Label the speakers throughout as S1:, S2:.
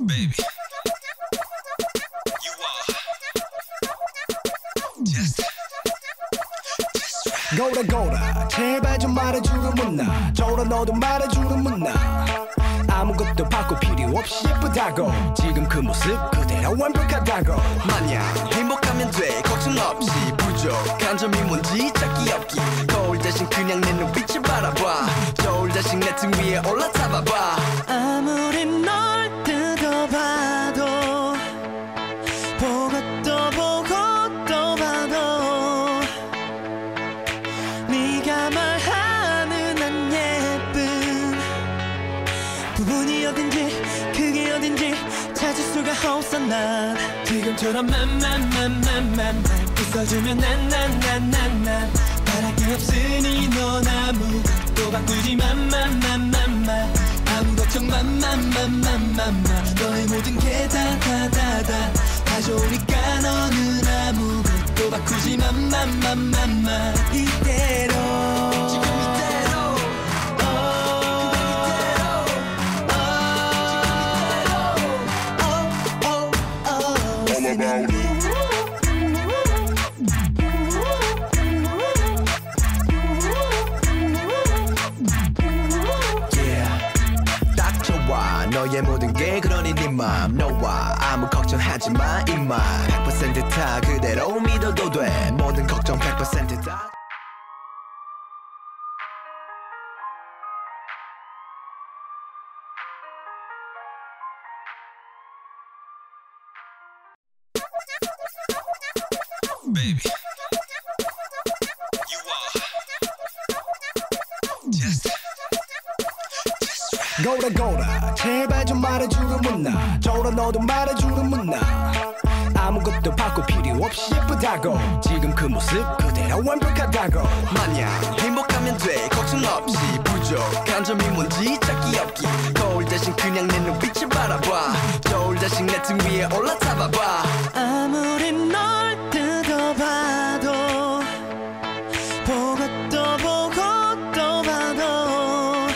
S1: Baby, you are just right.
S2: 고라 제발 좀 말해주는 문나 저라 너도 말해주는 문나 아무것도 바꿀 필요 없이 예쁘다고 지금 그 모습 그대로 완벽하다고
S3: 마냥 행복하면 돼 걱정 없이 부족한 점이 뭔지 찾기 없기 거울 대신 그냥 내 눈빛을 바라봐 저울 대신 내 등 위에 올라타봐봐
S4: 아무리 널 뜯어봐도 보고 또 보고 또 봐도 네가 말하는 안 예쁜 부분이 어딘지 그게 어딘지 찾을 수가 없어 난 지금처럼 맘맘맘맘맘 웃어주면 난난난난난 바랄 게 없으니 넌 아무것도 바꾸지 맘맘맘맘맘 아무 걱정 맘맘맘맘맘 너의 모든 게 다다다다 다 좋으니까 너는 아무것도 바꾸지 맘맘맘맘맘 이대로 지금 이대로
S3: 너의 모든 게 그러니 네 맘 너와 아무 걱정하지 마 이만 100% 다 그대로 믿어도 돼 모든 걱정 100% 다
S1: Baby, you are just right.
S2: 고라 제발 좀 말해주는 문나 저라 너도 말해주는 문나 아무것도 바꿀 필요 없이 예쁘다고 지금 그 모습 그대로 완벽하다고
S3: 마냥 행복하면 돼 걱정 없이 부족한 점이 뭔지 찾기 없기 거울 대신 그냥 내 눈빛을 바라봐 저울 대신 내 등 위에 올라타봐봐
S4: 아무리 널 뜯어봐도 보고 또 보고 또 봐도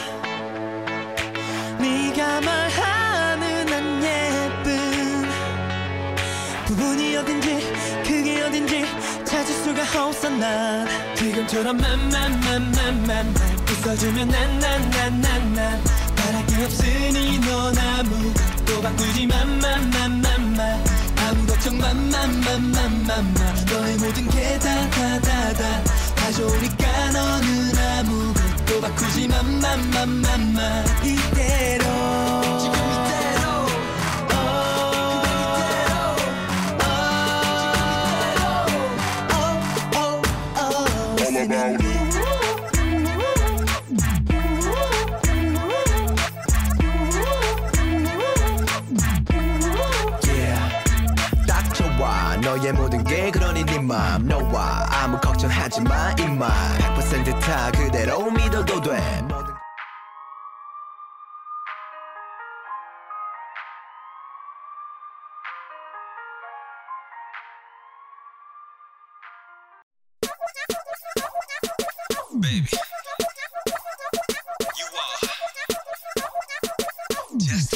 S4: 네가 말하는 안 예쁜 부분이 어딘지 그게 어딘지 찾을 수가 없어 난 지금처럼 맘맘맘맘맘 웃어주면 난난난난난 바랄 게 없으니 넌 아무것도 바꾸지 맘맘맘맘맘 아무 걱정 맘맘맘맘맘 너의 모든 게 다다다다 다 좋으니까 너는 아무것도 바꾸지 맘맘맘맘맘 이대로 지금 이대로
S3: 너의 모든 게 그러니 네 맘 너와 아무 걱정하지 마 이만 100% 다 그대로 믿어도 돼 모든
S1: Baby, you are just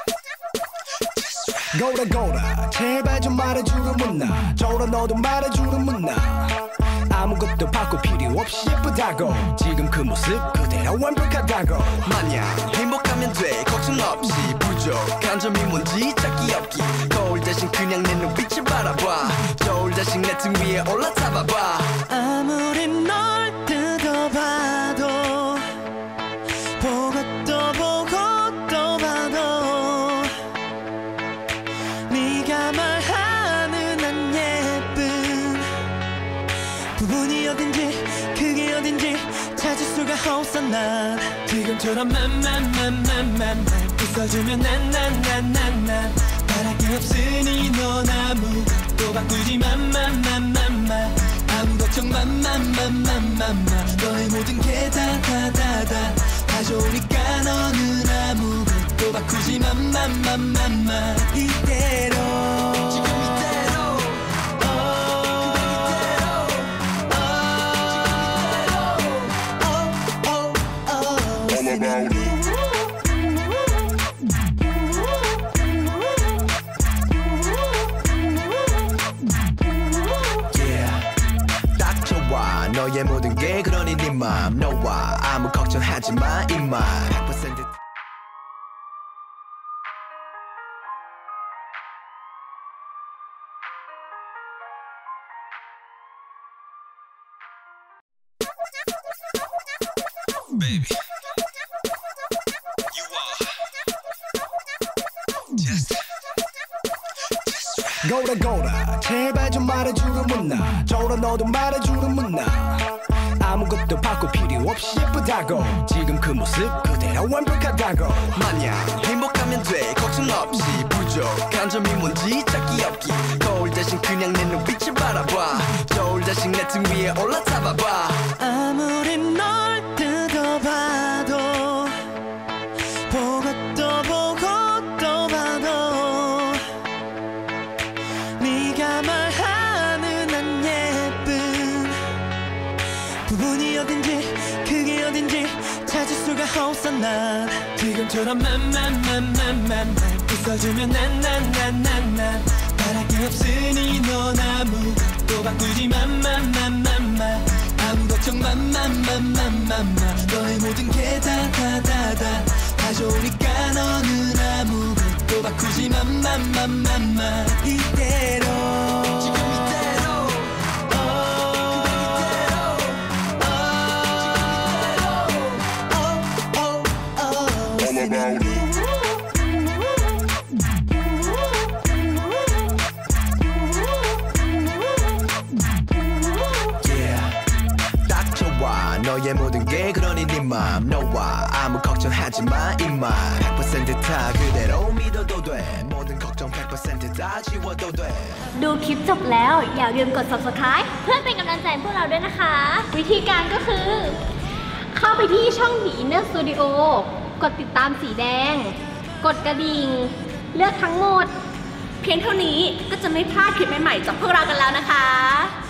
S1: right.
S2: 고라 제발 좀 말해주는 문나 저라 너도 말해주는 문나 아무것도 바꿀 필요 없이 예쁘다고 지금 그 모습 그대로 완벽하다고
S3: 마냥 행복하면 돼 걱정 없이 부족한 점이 뭔지 찾기 없기 거울 대신 그냥 내 눈빛을 바라봐 저울 대신 내 등 위에 올라타봐봐
S4: 아무리 널 뜯어봐도 보고 또 보고 또 봐도 네가 말하는 안 예쁜 부분이 어딘지 그게 어딘지 찾을 수가 없어 난 지금처럼 맘맘맘맘맘 웃어주면 난난난난난 바랄 게 없으니 넌 아무것도 바꾸지 맘맘맘맘맘 아무 걱정 맘맘맘맘맘 너의 모든 게 다다다다 다 좋으니까 너는 아무것도 바꾸지 맘맘맘맘맘 이대로 지금 이대로
S2: All about it.
S3: 너의 모든 게 그러니 네 맘 너와 아무 걱정하지 마 이만 100%
S1: Baby, you are just right.
S2: 고라 고라 제발 좀 말해주는 문나 저라 너도 말해주는 문나 아무것도 바꿀 필요 없이 예쁘다고 지금 그 모습 그대로 완벽하다고
S3: 마냥 행복하면 돼 걱정 없이 부족한 점이 뭔지 찾기 없기 거울 대신 그냥 내 눈빛을 바라봐 저울 대신 내 등 위에 올라타봐봐
S4: 아무리 널 뜯어봐도 보고 또 보고 또 봐도 네가 말하는 안 예쁜 부분이 어딘지 그게 어딘지 찾을 수가 없어 난 지금처럼 맘맘맘맘맘 웃어주면 난난난난난 바랄 게 없으니 넌 아무것도 바꾸지 맘맘맘맘맘 아무 걱정 맘맘맘맘맘 너의 모든 게 다다다다 가져오니까 너는 아무것도 바꾸지 맘맘맘맘맘 이대로 지금 이대로
S3: 너의 모든 게 그러니 네 맘 너와 아무 걱정하지 마 이만 100%다 그대로 믿어도 돼 모든 걱정 100%다 지워도 돼
S5: ดูคลิปจบแล้วอย่าลืมกด subscribe เพื่อเป็นกำลังใจให้พวกเราด้วยนะคะวิธีการก็คือเข้าไปที่ช่อง The Inner Studio กดติดตามสีแดงกดกระดิ่งเลือกทั้งหมดเพียงเท่านี้ก็จะไม่พลาดคลิปใหม่ๆจากพวกเรากันแล้วนะคะ